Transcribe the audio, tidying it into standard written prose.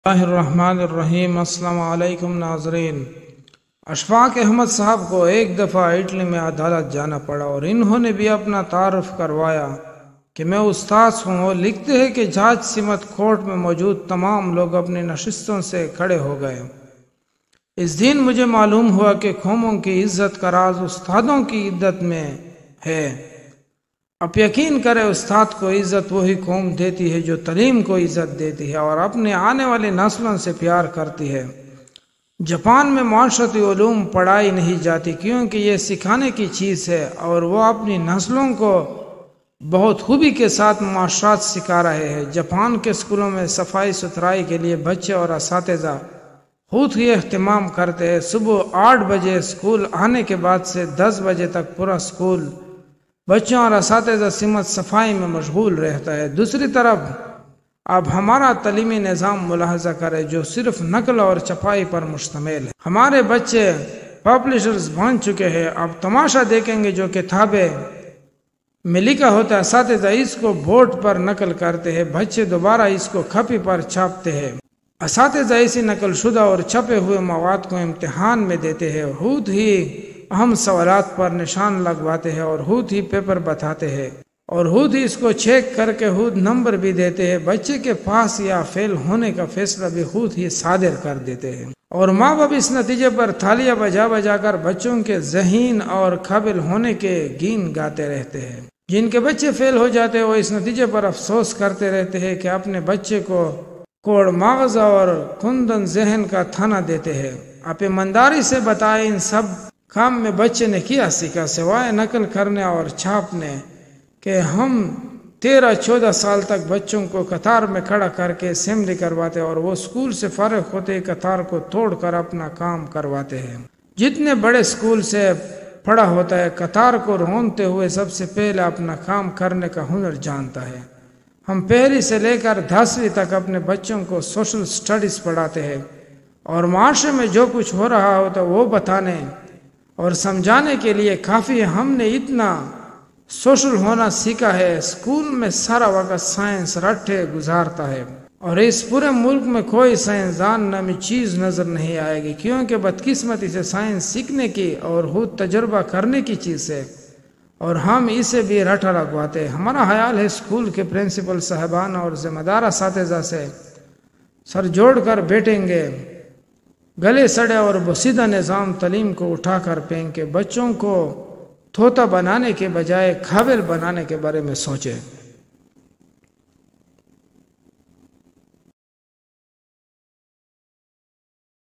बिस्मिल्लाहिर्रहमानिर्रहीम। अस्सलाम वालेकुम नाज़रीन। अशफाक अहमद साहब को एक दफ़ा इटली में अदालत जाना पड़ा और इन्होंने भी अपना तारुफ करवाया कि मैं उस्ताद हूँ। वो लिखते हैं कि जज सिमत कोर्ट में मौजूद तमाम लोग अपनी नशिस्तों से खड़े हो गए। इस दिन मुझे मालूम हुआ कि कौमों की इज्जत का राज उस्तादों की इज्जत में है। अब यकीन करें, उस्ताद को इज्जत वही कौम देती है जो तालीम को इज्जत देती है और अपने आने वाली नस्लों से प्यार करती है। जापान में माशरती उलूम पढ़ाई नहीं जाती क्योंकि ये सिखाने की चीज़ है और वो अपनी नस्लों को बहुत खूबी के साथ माशरात सिखा रहे हैं। जापान के स्कूलों में सफाई सुथराई के लिए बच्चे और असातिज़ा खुद ही एहतमाम करते हैं। सुबह 8 बजे स्कूल आने के बाद से 10 बजे तक पूरा स्कूल बच्चों और असातिज़ा सिमत सफाई में मशगूल रहता है। दूसरी तरफ अब हमारा तालीमी निज़ाम मुलाहजा करे जो सिर्फ नकल और छपाई पर मुश्तमिल है। हमारे बच्चे पब्लिशर्स बन चुके हैं। अब तमाशा देखेंगे, जो किताबें में लिखा होता है असातिज़ा इसको बोर्ड पर नकल करते हैं, बच्चे दोबारा इसको खपी पर छापते हैं। असातिज़ा इसी नकल शुदा और छपे हुए मवाद को इम्तिहान में देते हैं, खुद ही अहम सवालात पर निशान लगवाते हैं और खुद ही पेपर बताते हैं और खुद ही इसको चेक करके खुद नंबर भी देते हैं। बच्चे के पास या फेल होने का फैसला भी खुद ही सादिर कर देते हैं और माँ बाप इस नतीजे पर थालियां बजा बजा कर बच्चों के ज़हीन और काबिल होने के गीन गाते रहते हैं। जिनके बच्चे फेल हो जाते हैं वो इस नतीजे पर अफसोस करते रहते हैं कि अपने बच्चे को कोड़ मागज़ा और कुंदन जहन का थाना देते हैं। आप ईमानदारी से बताएं, इन सब काम में बच्चे ने किया सीखा सिवाय नकल करने और छापने कि हम 13-14 साल तक बच्चों को कतार में खड़ा करके असेंबली करवाते और वो स्कूल से फारिग होते ही कतार को तोड़कर अपना काम करवाते हैं। जितने बड़े स्कूल से पढ़ा होता है कतार को रोनते हुए सबसे पहले अपना काम करने का हुनर जानता है। हम पहली से लेकर 10वीं तक अपने बच्चों को सोशल स्टडीज़ पढ़ाते हैं और माशरे में जो कुछ हो रहा होता वो बताने और समझाने के लिए काफ़ी हमने इतना सोशल होना सीखा है। स्कूल में सारा वक्त साइंस रट्टे गुजारता है और इस पूरे मुल्क में कोई साइंसदान नामी चीज़ नज़र नहीं आएगी क्योंकि बदकिस्मती से साइंस सीखने की और खुद तजुर्बा करने की चीज़ है और हम इसे भी रटा लगवाते हैं। हमारा ख्याल है स्कूल के प्रिंसिपल साहबान और ज़िम्मेदार असातिज़ा से सर जोड़ कर बैठेंगे, गले सड़े और बसीदा निज़ाम तालीम को उठाकर फेंक के बच्चों को तोता बनाने के बजाय काबिल बनाने के बारे में सोचें।